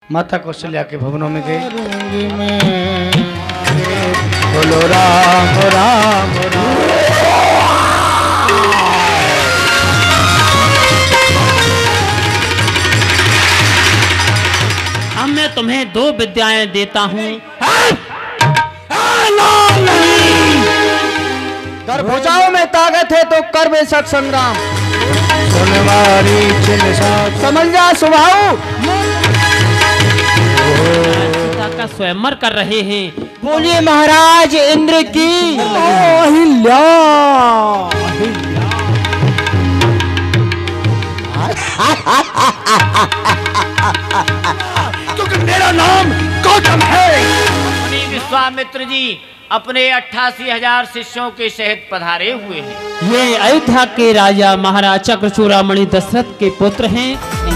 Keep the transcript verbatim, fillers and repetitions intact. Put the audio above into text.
माता कौशल्या के भवनों में गए। बोलो राम राम राम। अब मैं तुम्हें दो विद्याएं देता हूँ। कर भुजाओं में ताकत है तो कर बेशक संग्राम। समझ जा स्वभाव सीता का स्वयंवर कर रहे हैं। बोलिए महाराज इंद्र की अहिल्या। क्योंकि मेरा नाम गौतम है। विश्वामित्र जी अपने अट्ठासी हजार शिष्यों के सहित पधारे हुए हैं। ये अयोध्या के राजा महाराज चक्रचूड़ामणि दशरथ के पुत्र हैं।